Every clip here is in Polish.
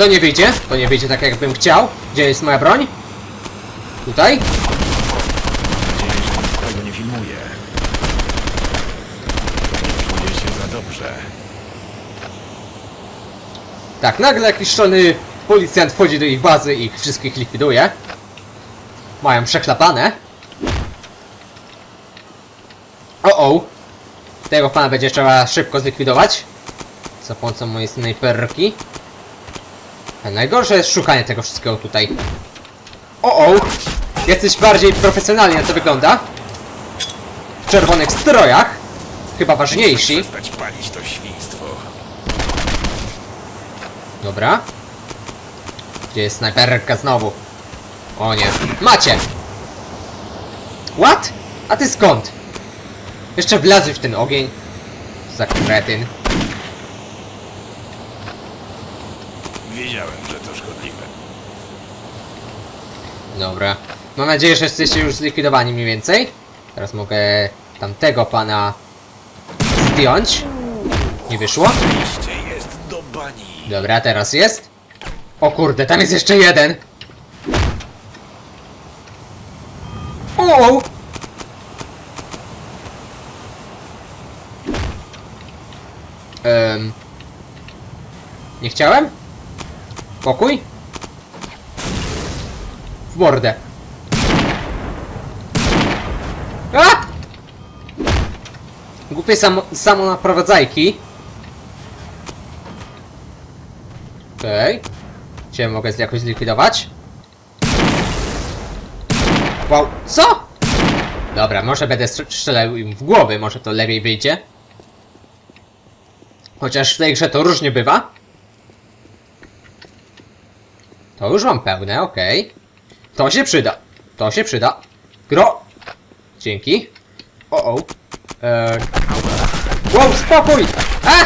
to nie wyjdzie. To nie wyjdzie tak, jakbym chciał. Gdzie jest moja broń? Tutaj? Tego nie filmuję. Nie czuję się za dobrze. Tak, nagle jakiś szalony policjant wchodzi do ich bazy i ich wszystkich likwiduje. Mają przeklapane. O! Tego pana będzie trzeba szybko zlikwidować. Za pomocą mojej snajperki. A najgorsze jest szukanie tego wszystkiego tutaj. O! Jesteś bardziej profesjonalnie, na to wygląda. W czerwonych strojach. Chyba ważniejsi. Przestać palić to świństwo. Dobra. Gdzie jest snajperka znowu? O nie. Macie! What? A ty skąd? Jeszcze wlazłeś w ten ogień. Za kretyn. Wiedziałem, że to szkodliwe. Dobra. Mam nadzieję, że jesteście już zlikwidowani mniej więcej. Teraz mogę tamtego pana zdjąć. Nie wyszło. Oczywiście jest do bani. Dobra, teraz jest. O kurde, tam jest jeszcze jeden. O! Nie chciałem? Pokój? W mordę. A! Głupie samonaprowadzajki. Okej. Cię mogę jakoś zlikwidować? Wow, co? Dobra, może będę strzelał im w głowy, może to lepiej wyjdzie. Chociaż w tej grze to różnie bywa. To już mam pełne, okej. To się przyda. To się przyda. Gro! Dzięki. O. Wow, spokój! A!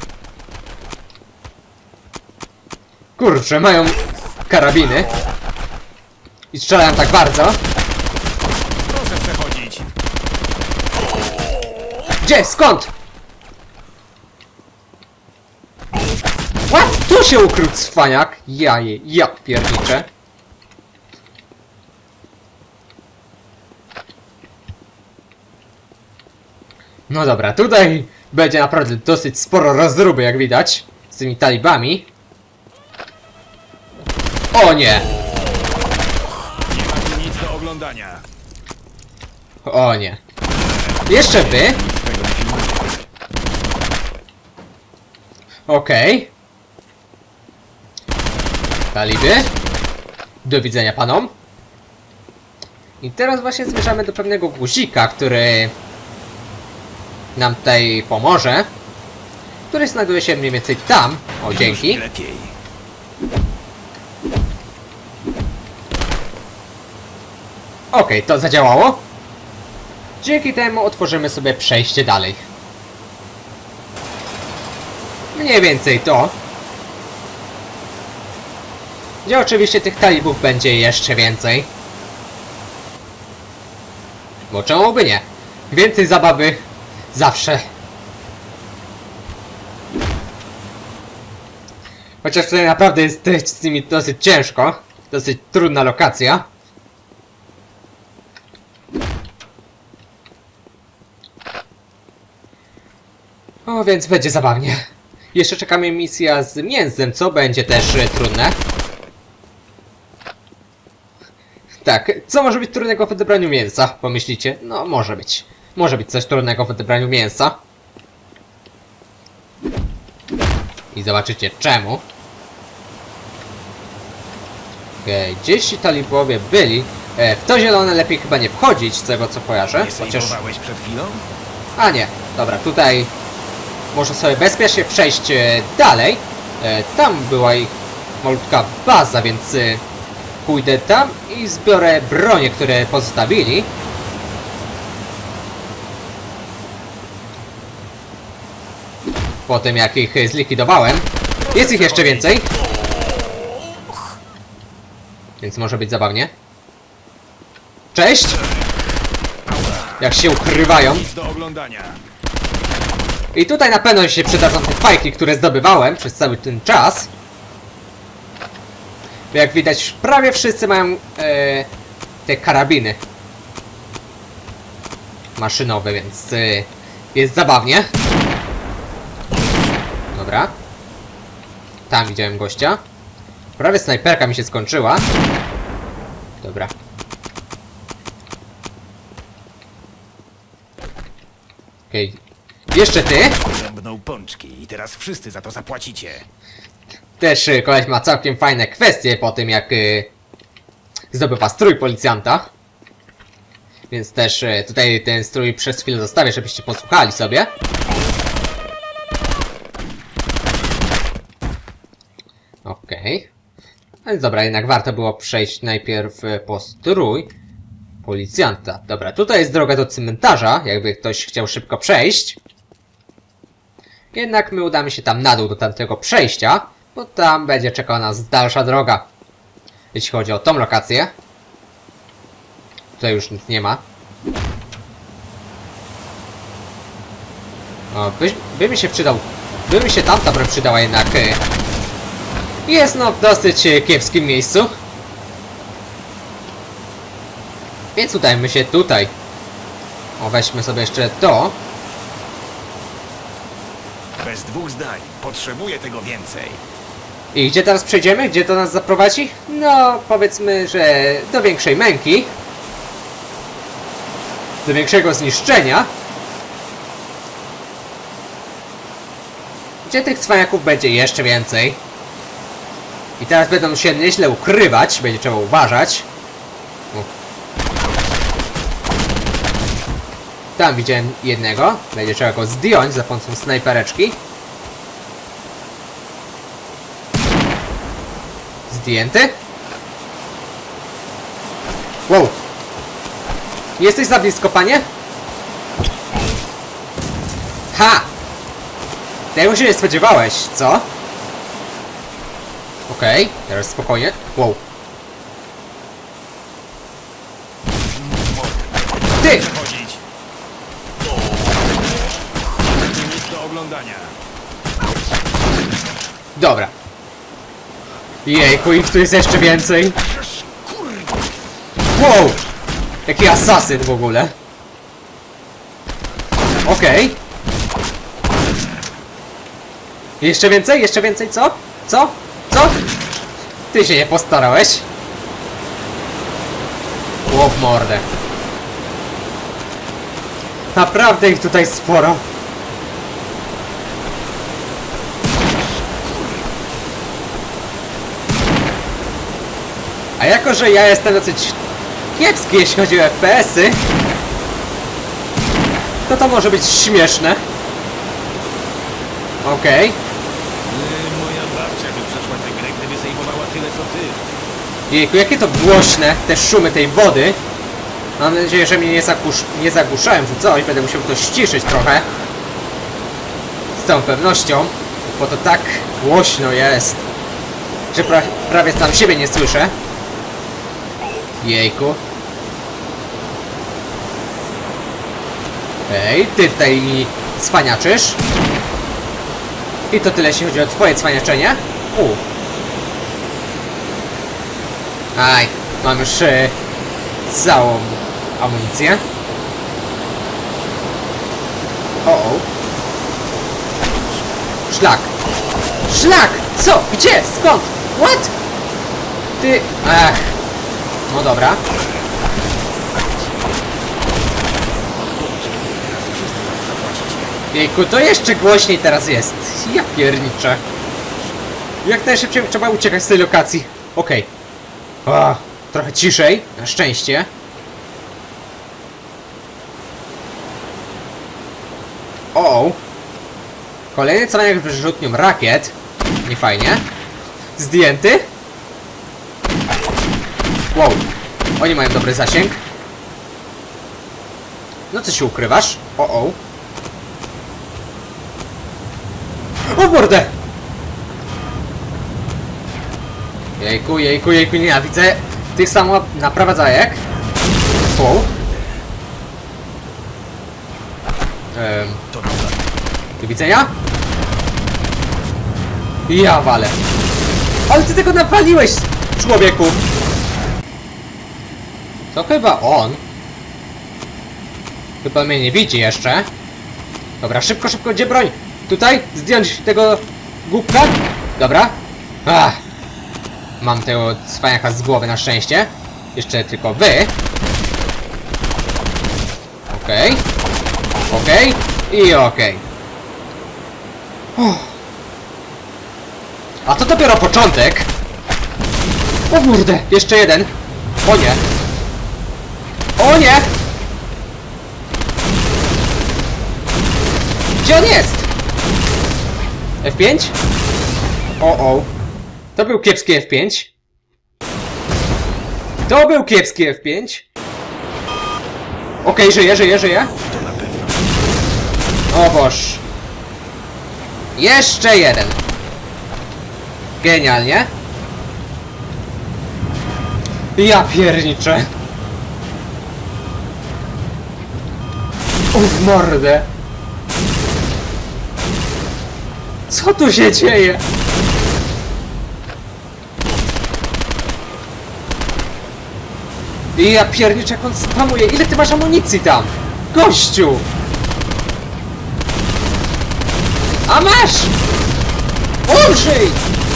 Kurczę, mają karabiny. I strzelają tak bardzo. Proszę przechodzić. Gdzie? Skąd? What? Tu się ukrył cwaniak. Ja pierniczę. No dobra, tutaj będzie naprawdę dosyć sporo rozruby, jak widać. Z tymi talibami. O nie! Nie ma tu nic do oglądania. O nie. Jeszcze wy? Okej. Taliby. Do widzenia panom. I teraz właśnie zmierzamy do pewnego guzika, który nam tutaj pomoże. Który znajduje się mniej więcej tam. O, dzięki. Lepiej. Okej, to zadziałało. Dzięki temu otworzymy sobie przejście dalej. Mniej więcej to. Gdzie oczywiście tych talibów będzie jeszcze więcej. Bo czemu by nie? Więcej zabawy zawsze. Chociaż tutaj naprawdę jest z nimi dosyć ciężko. Dosyć trudna lokacja. O, więc będzie zabawnie. Jeszcze czekamy misja z mięsem, co będzie też trudne. Tak, co może być trudnego w odebraniu mięsa? Pomyślicie? No, może być. Może być coś trudnego w odebraniu mięsa. I zobaczycie czemu. Okej, gdzieś ci talibowie byli. W to zielone lepiej chyba nie wchodzić, z tego co kojarzę. Nie sejmowałeś przed chwilą? A nie, dobra, tutaj można sobie bezpiecznie przejść dalej. Tam była ich malutka baza, więc pójdę tam i zbiorę bronie, które pozostawili. Po tym jak ich zlikwidowałem. Jest ich jeszcze więcej. Więc może być zabawnie. Cześć! Jak się ukrywają. Nic do oglądania. I tutaj na pewno się przydadzą te fajki, które zdobywałem przez cały ten czas. Jak widać, prawie wszyscy mają te karabiny maszynowe, więc jest zabawnie. Dobra. Tam widziałem gościa. Prawie snajperka mi się skończyła. Dobra. Okej. Jeszcze ty? Będą pączki i teraz wszyscy za to zapłacicie. Też koleś ma całkiem fajne kwestie po tym, jak zdobywa strój policjanta. Więc też tutaj ten strój przez chwilę zostawię, żebyście posłuchali sobie. Okej. Więc dobra, jednak warto było przejść najpierw po strój policjanta. Dobra, tutaj jest droga do cmentarza, jakby ktoś chciał szybko przejść. Jednak my udamy się tam na dół do tamtego przejścia, bo tam będzie czekała nas dalsza droga. Jeśli chodzi o tą lokację. Tutaj już nic nie ma. O, by mi się przydał. By mi się tamta broń przydała jednak. Jest no w dosyć kiepskim miejscu. Więc udajmy się tutaj. O, weźmy sobie jeszcze to. Bez dwóch zdań. Potrzebuję tego więcej. I gdzie teraz przejdziemy? Gdzie to nas zaprowadzi? No, powiedzmy, że do większej męki. Do większego zniszczenia. Gdzie tych cwaniaków będzie jeszcze więcej. I teraz będą się nieźle ukrywać. Będzie trzeba uważać. O. Tam widziałem jednego. Będzie trzeba go zdjąć za pomocą snajpereczki. Zdjęty. Wow. Jesteś za blisko, panie? Ha! Tego się nie spodziewałeś, co? Okej, teraz spokojnie. Wow. Ty! Chodzić. Nic do oglądania. Dobra. Jejku, ich tu jest jeszcze więcej. Wow! Jaki asasyn w ogóle. Okej. Jeszcze więcej? Jeszcze więcej? Co? Co? Co? Ty się nie postarałeś? Ło w mordę. Naprawdę ich tutaj sporo. A jako, że ja jestem dosyć kiepski, jeśli chodzi o FPS-y, to może być śmieszne. Okej. Moja babcia by przeszła tę grę, gdyby zajmowała tyle co ty. Jejku, jakie to głośne, te szumy tej wody. Mam nadzieję, że mnie nie zagłuszałem czy coś. Będę musiał to ściszyć trochę. Z całą pewnością. Bo to tak głośno jest, że prawie sam siebie nie słyszę. Jejku. Ej, ty tutaj mi cwaniaczysz. I to tyle, jeśli chodzi o twoje cwaniaczenie. Aj, mam już całą amunicję. O. Szlak. Szlak! Co? Gdzie? Skąd? What? Ty... Ach. No dobra. Jejku, to jeszcze głośniej teraz jest. Ja pierniczę. Jak najszybciej trzeba uciekać z tej lokacji. Okej. Trochę ciszej, na szczęście. O. Kolejny cwaniak wyrzutnią rakiet. Nie fajnie. Zdjęty. Wow. Oni mają dobry zasięg. No co się ukrywasz? O. O mordę! Jejku, jejku, jejku, nienawidzę tych samo naprowadzajek. Wow. Do widzenia? Ja walę. Ale ty tego nawaliłeś! człowieku! To chyba on. Chyba mnie nie widzi jeszcze. Dobra, szybko, szybko, gdzie broń? Tutaj? Zdjąć tego głupka? Dobra. Ach. Mam tego cwaniaka z głowy na szczęście. Jeszcze tylko wy. Okej. Okej. I okej. A to dopiero początek. O kurde, jeszcze jeden. O nie. O nie! Gdzie on jest? F5? O. To był kiepski F5. To był kiepski F5. Okej, żyje. To na pewno. O boż. Jeszcze jeden. Genialnie. Ja pierniczę. W mordę. Co tu się dzieje? Ja pierniczę, jak on spamuje. Ile ty masz amunicji tam? Gościu! A masz! Umrzyj!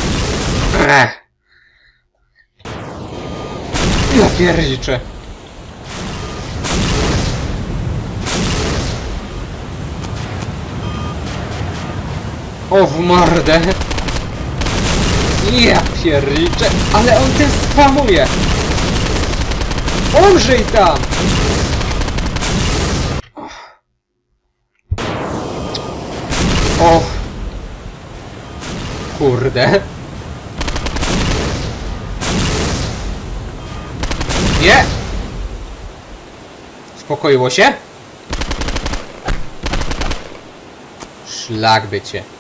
Ja pierniczę. O w mordę. Ja pierniczę. Ale on tym spamuje. Umrzyj tam! O! Kurde. Nie! Uspokoiło się? Szlak by cię.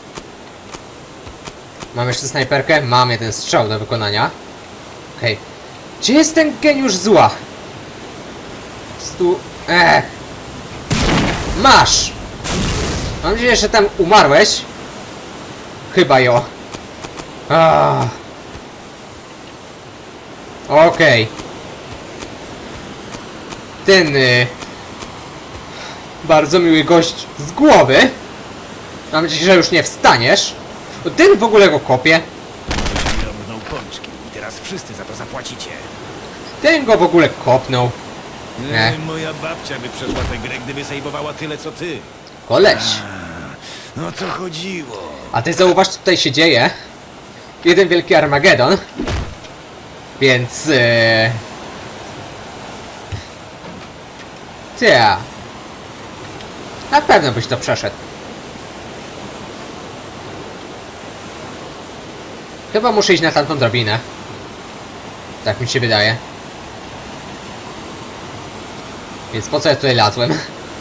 Mam jeszcze snajperkę? Mam jeden strzał do wykonania. Okej. Gdzie jest ten geniusz zła? Masz! Mam nadzieję, że tam umarłeś. Chyba jo. Okej. Ten bardzo miły gość z głowy. Mam nadzieję, że już nie wstaniesz. Ten w ogóle go kopie. Rąbnął pączki i teraz wszyscy za to zapłacicie. Ten go w ogóle kopnął. Nie. Moja babcia by przeszła tę grę, gdyby sejmowała tyle co ty. Koleś. No to chodziło. A ty zauważ, co tutaj się dzieje. Jeden wielki Armagedon. Więc... Tja. Na pewno byś to przeszedł. Chyba muszę iść na tamtą drabinę. Tak mi się wydaje. Więc po co ja tutaj lazłem?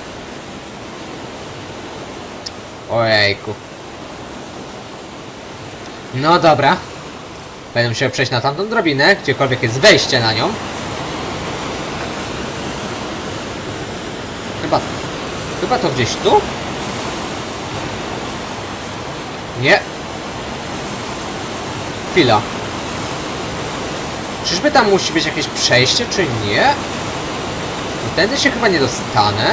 Ojejku. No dobra. Będę musiał przejść na tamtą drabinę, gdziekolwiek jest wejście na nią. Chyba to gdzieś tu? Nie. Chwila. Czyżby tam musi być jakieś przejście, czy nie? No tędy się chyba nie dostanę.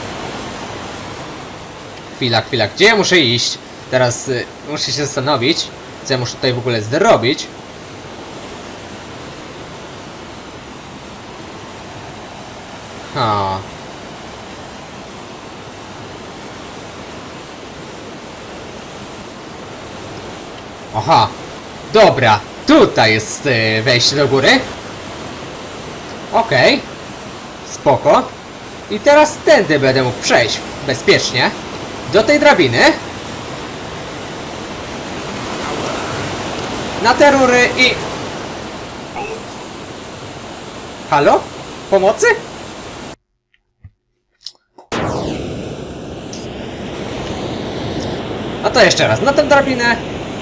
Chwila. Gdzie ja muszę iść? Teraz muszę się zastanowić, co ja muszę tutaj w ogóle zrobić. Aha. Dobra. Tutaj jest wejście do góry. Okej. Spoko. I teraz tędy będę mógł przejść bezpiecznie do tej drabiny. Na te rury i... Halo? Pomocy? No to jeszcze raz, na tę drabinę.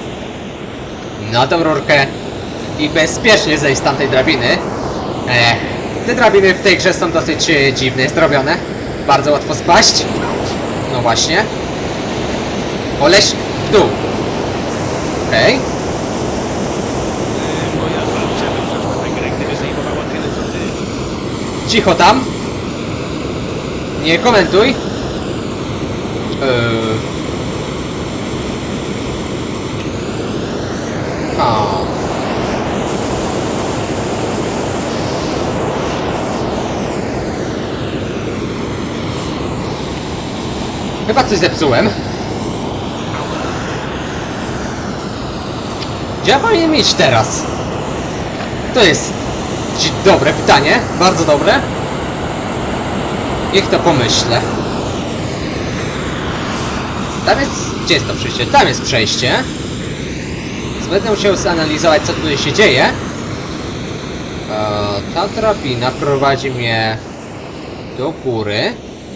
Na tą rurkę. I bezpiecznie zejść z tamtej drabiny. Te drabiny w tej grze są dosyć dziwnie zrobione. Bardzo łatwo spaść. No właśnie. Koleś w dół. Okej. Moja babcia by Cicho tam. Nie komentuj. O. Chyba coś zepsułem. Gdzie ja powinienem iść teraz? To jest dobre pytanie. Bardzo dobre. Niech to pomyślę. Tam jest... Gdzie jest to przejście? Tam jest przejście. Więc będę musiał zanalizować, co tutaj się dzieje. Ta drabina prowadzi mnie do góry.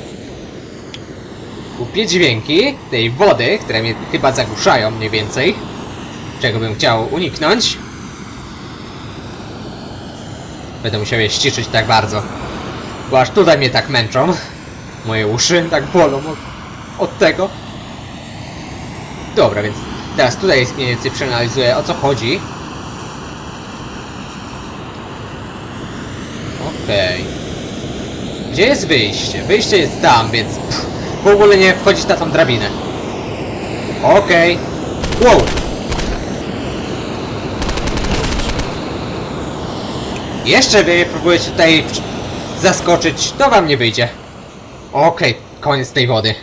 Kupię dźwięki tej wody, które mnie chyba zagłuszają mniej więcej. Czego bym chciał uniknąć. Będę musiał je ściszyć tak bardzo. Bo aż tutaj mnie tak męczą. Moje uszy tak bolą od tego. Dobra, więc teraz tutaj mniej więcej przeanalizuję, o co chodzi. Okej. Gdzie jest wyjście? Wyjście jest tam, więc w ogóle nie wchodzić na tą drabinę. Okej. Wow! Jeszcze wy próbujecie tutaj zaskoczyć, to wam nie wyjdzie. Okej, koniec tej wody.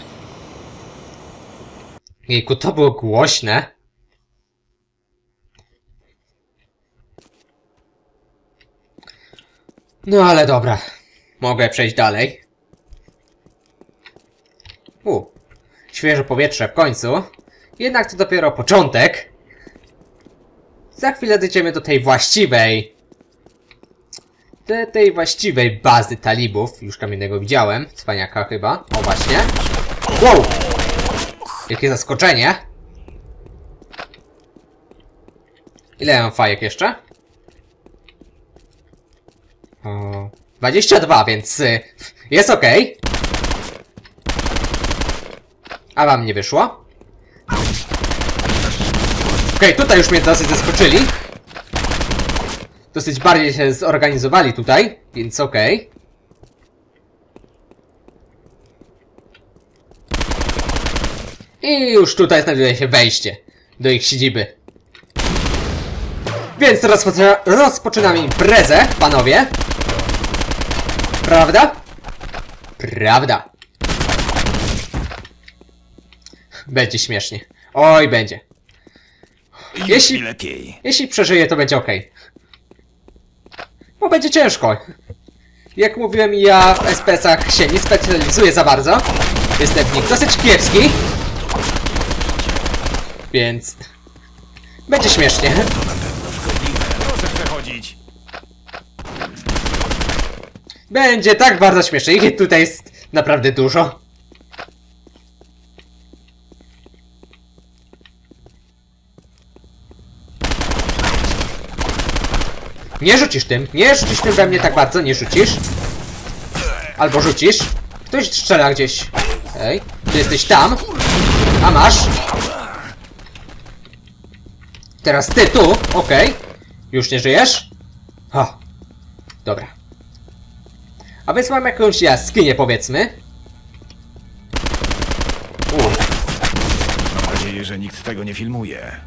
Jejku, to było głośne. No ale dobra. Mogę przejść dalej. Świeże powietrze w końcu. Jednak to dopiero początek. Za chwilę dojdziemy do tej właściwej... tej właściwej bazy talibów. Już tam jednego widziałem. Cwaniaka chyba. O właśnie. Wow! Jakie zaskoczenie. Ile mam fajek jeszcze? 22, więc jest ok. A wam nie wyszło? Okej, tutaj już mnie dosyć zaskoczyli. Dosyć bardziej się zorganizowali tutaj, więc okej. I już tutaj znajduje się wejście do ich siedziby. Więc rozpoczynamy imprezę, panowie. Prawda? Prawda. Będzie śmiesznie. Oj, będzie. Jeśli przeżyję, to będzie ok. Bo będzie ciężko. Jak mówiłem, ja w SPS-ach się nie specjalizuję za bardzo. Jestem w nich dosyć kiepski. Więc... będzie śmiesznie. Będzie tak bardzo śmiesznie. Ich tutaj jest naprawdę dużo. Nie rzucisz tym. Nie rzucisz tym we mnie tak bardzo. Nie rzucisz. Albo rzucisz. Ktoś strzela gdzieś. Ej, ty jesteś tam. A masz. Teraz ty tu. Okej. Już nie żyjesz? O. Dobra. A więc mam jakąś jaskinię, powiedzmy. Mam nadzieję, że nikt tego nie filmuje.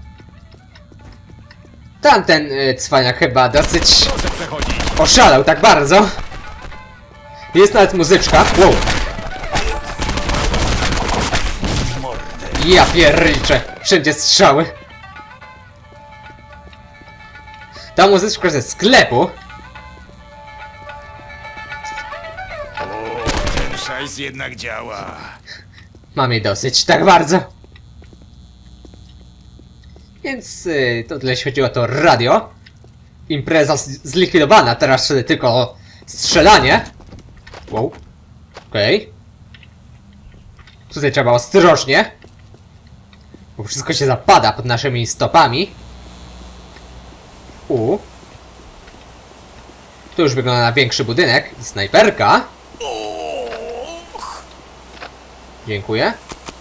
Tamten cwaniak chyba dosyć oszalał tak bardzo. Jest nawet muzyczka. Wow. Ja pierniczę. Wszędzie strzały. Ta muzyczka ze sklepu. Ten szajs jednak działa. Mam jej dosyć, tak bardzo. Więc to tyle jeśli chodzi o to radio. Impreza zlikwidowana, teraz tylko strzelanie. Wow. Okej. Tutaj trzeba ostrożnie. Bo wszystko się zapada pod naszymi stopami. To już wygląda na większy budynek. I snajperka. Dziękuję.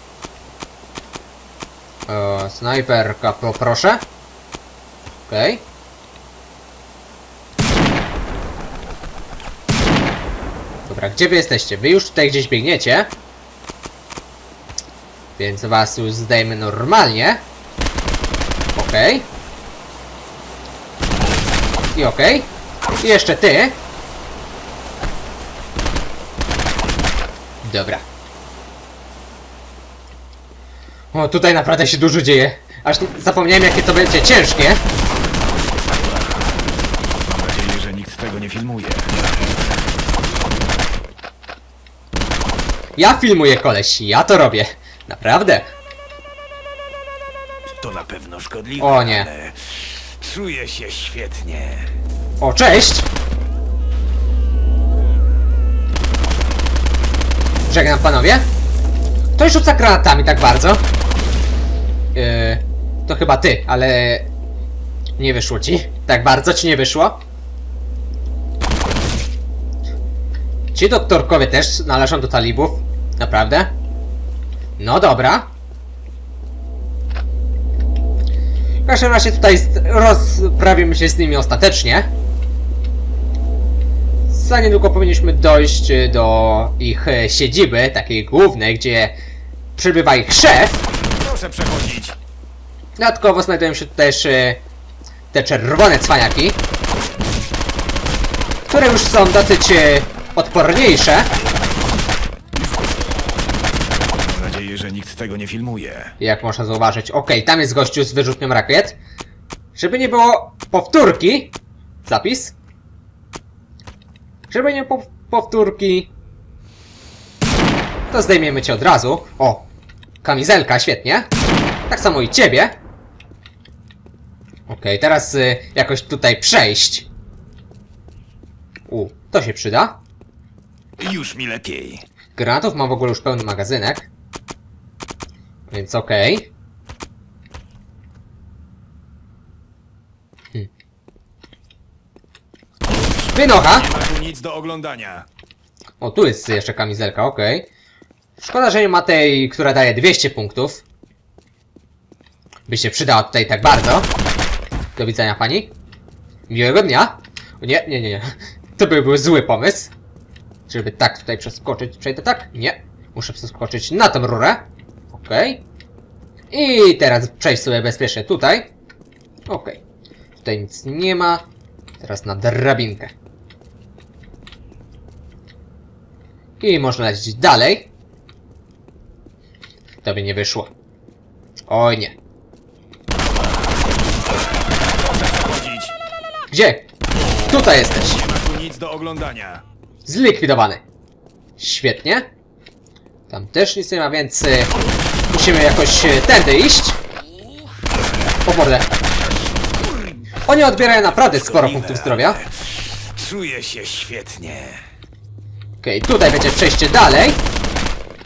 Snajperka, poproszę. Okej. Dobra, gdzie wy jesteście? Wy już tutaj gdzieś biegniecie. Więc was już zdejmę normalnie. Okej. I okej. I jeszcze ty. Dobra. O, tutaj naprawdę się dużo dzieje. Aż zapomniałem, jakie to będzie ciężkie. Mam nadzieję, że nikt tego nie filmuje. Ja filmuję, koleś. Ja to robię. Naprawdę. To na pewno szkodliwe, O nie. ale czuję się świetnie. O, cześć! Żegnam, panowie. Ktoś rzuca granatami tak bardzo. To chyba ty, ale... Nie wyszło ci. Tak bardzo ci nie wyszło. Ci doktorkowie też należą do talibów. Naprawdę? No dobra. W każdym razie tutaj rozprawimy się z nimi ostatecznie. Za niedługo powinniśmy dojść do ich siedziby, takiej głównej, gdzie przebywa ich szef. Proszę przechodzić. Dodatkowo znajdują się tu też te czerwone cwaniaki, które już są dosyć odporniejsze. Mam nadzieję, że nikt tego nie filmuje. Jak można zauważyć. Okej, tam jest gościu z wyrzutnią rakiet. Żeby nie było powtórki. Zapis. Żeby nie było powtórki, to zdejmiemy cię od razu. O, kamizelka, świetnie. Tak samo i ciebie. Okej, teraz jakoś tutaj przejść. To się przyda. Już mi lepiej. Granatów mam w ogóle już pełny magazynek. Więc okej. Wynocha! Nie ma tu nic do oglądania. O, tu jest jeszcze kamizelka, okej. Szkoda, że nie ma tej, która daje 200 punktów. By się przydała tutaj tak bardzo. Do widzenia, pani. Miłego dnia. O nie, nie, nie, nie. To by był zły pomysł. Żeby tak tutaj przeskoczyć. Przejdę tak? Nie. Muszę przeskoczyć na tą rurę. Okej. I teraz przejść sobie bezpiecznie tutaj. Okej. Tutaj nic nie ma. Teraz na drabinkę. I można lecieć dalej. To by nie wyszło. Oj nie. Proszę przechodzić. Gdzie? Tutaj jesteś. Nie ma tu nic do oglądania. Zlikwidowany. Świetnie. Tam też nic nie ma, więc musimy jakoś tędy iść. O mordę. Oni odbierają naprawdę sporo punktów zdrowia. Czuję się świetnie. Okej, tutaj będzie przejście dalej.